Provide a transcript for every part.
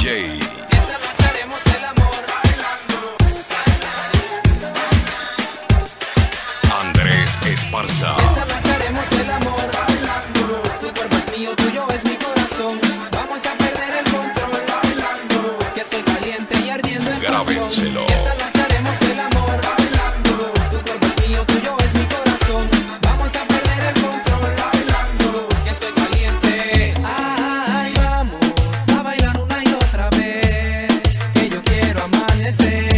DJ. Esta noche haremos el amor bailando. Andrés Esparza. Esta noche haremos el amor bailando. Tu cuerpo es mío, tuyo es mi corazón. Vamos a perder el control bailando. Que estoy caliente y ardiendo en pasión. Grábenselo. Esta noche haremos el amor bailando. Tu cuerpo es mío, tuyo es mi corazón. Vamos a perder el control bailando. Que estoy caliente. Ay, vamos a bailar una y otra vez. Que yo quiero amanecer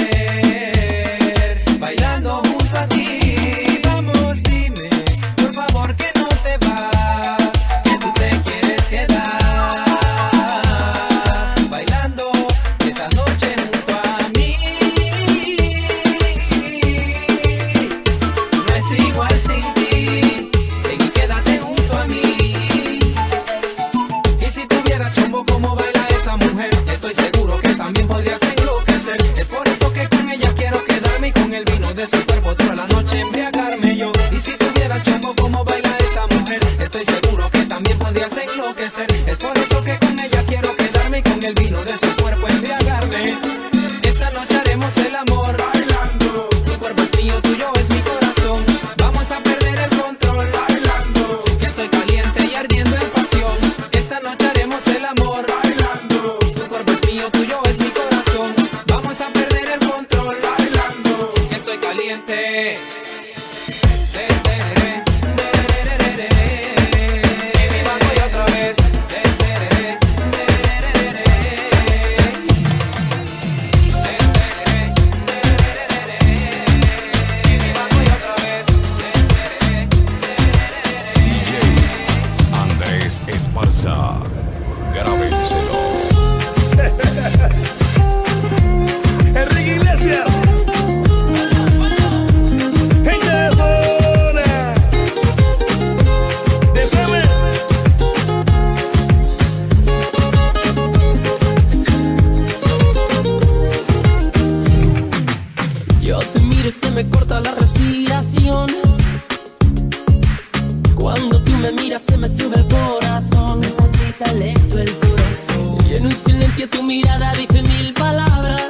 bailando junto a ti. Vamos, dime, por favor, que no te vas, que tú te quieres quedar bailando esta noche junto a mí. No es igual sin ti, ven y quédate junto a mí. Y si tuvieras chombo como baila esa mujer, estoy seguro que también podrías enloquecer. Es por eso que con ella quiero quedarme y con el vino de su cuerpo toda la noche embriagarme yo. Y si tuvieras chombo como baila esa mujer, estoy seguro que también podrías enloquecer. Es por eso que con ella quiero quedarme y con el vino de su cuerpo embriagarme. Esta noche haremos el amor bailando. Tu cuerpo es mío, tuyo es mi corazón. Vamos a perder el control bailando. Que estoy caliente y ardiendo en pasión. Esta noche haremos el amor bailando. Tu cuerpo es mío, tuyo es mi corazón. Vamos a perder el control bailando. Que estoy caliente. Vamos y otra vez. Vamos y otra vez. DJ Andrés Esparza. Grábenselo. Enrique Iglesias. Gente de zona. De Summer. Yo te miro y se me corta la respiración. Cuando tú me miras se me sube el corazón. Me palpita lento el corazón. Y en un silencio tu mirada dice mil palabras.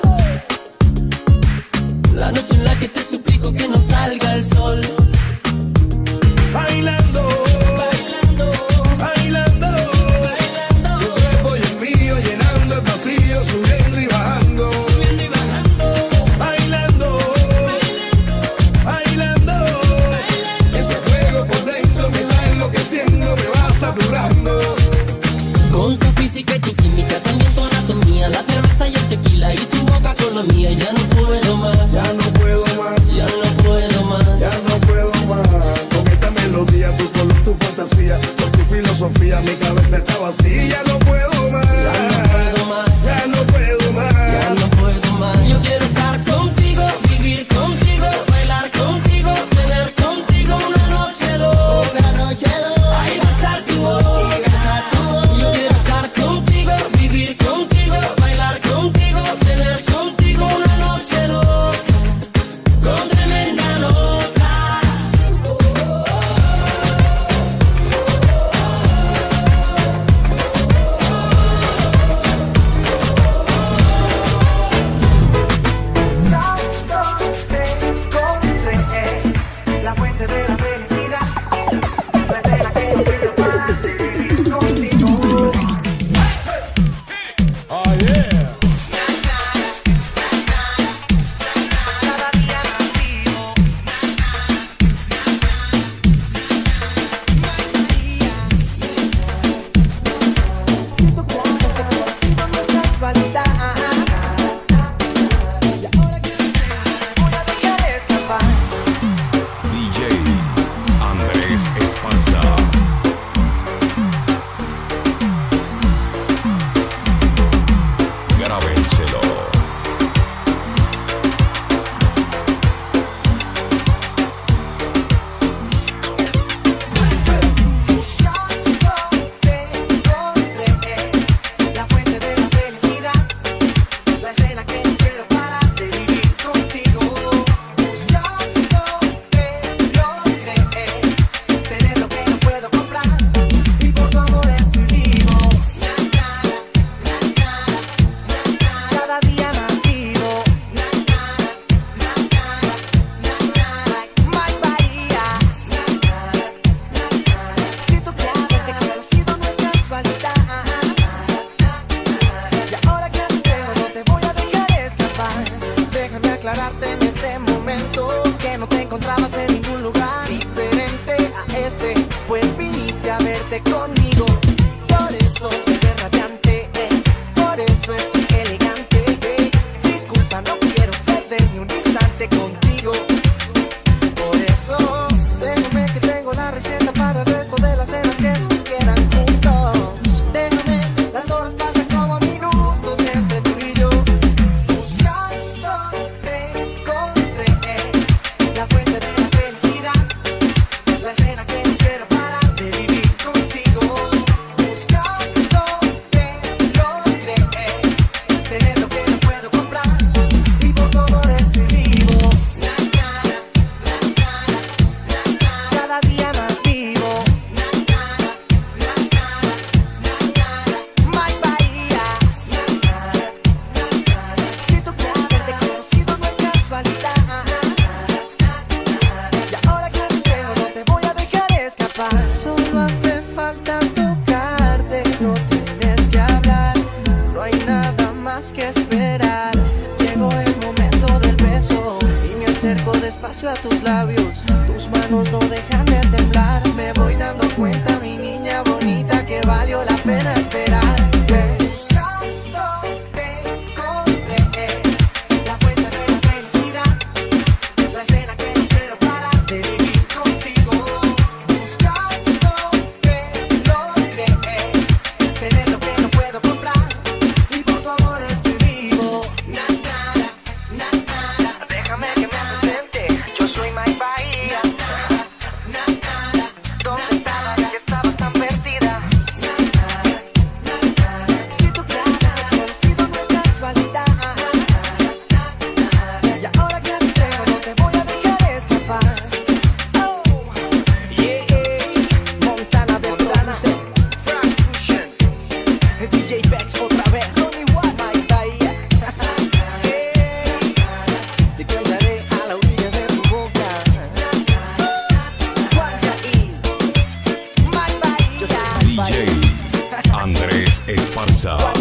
La noche en la que te suplico que no salga el sol. Bailando. Bailando. Bailando. Tu cuerpo y el mío llenando el vacío, subiendo y bajando. Bailando. Bailando. Ese fuego por dentro me está enloqueciendo, me va saturando. Con tu física y tu química, también tu anatomía, la cerveza y el tequila y tu boca con la mía. Ya no puedo más, Ya no puedo más. ya no puedo más. Ya no puedo más. Con esta melodía, tu color, tu fantasía, con tu filosofía, mi cabeza está vacía. Ya no puedo más. Ya no puedo más, Ya no puedo más. ya no puedo más. Yo quiero estar contigo, vivir contigo, bailar contigo, tener contigo una noche loca. Ay, besar tu boca. Yo quiero estar contigo, vivir contigo, bailar contigo, tener contigo una noche loca. Con tremenda nota. pena esperarte. Buscando te encontré la fuente de la felicidad, la escena que no quiero parar de vivir contigo. Buscando te logré tener lo que no puedo comprar y por tu amor estoy vivo. Na nada, na nada, déjame que me presente. Yo soy My Bahía. Na nada, ¿dónde estabas? Que estabas tan perdida. Na nada, si tú crees que he conocido no es casualidad. Y ahora que te tengo no te voy a dejar escapar. Oh, yeah, Montana de Produce, Frank Fusion, DJ Bex otra vez, Ronnie Watt, My Bahía. Te cantaré a la orilla de tu boca. Juanca y My Bahía. DJ Andrés Esparza.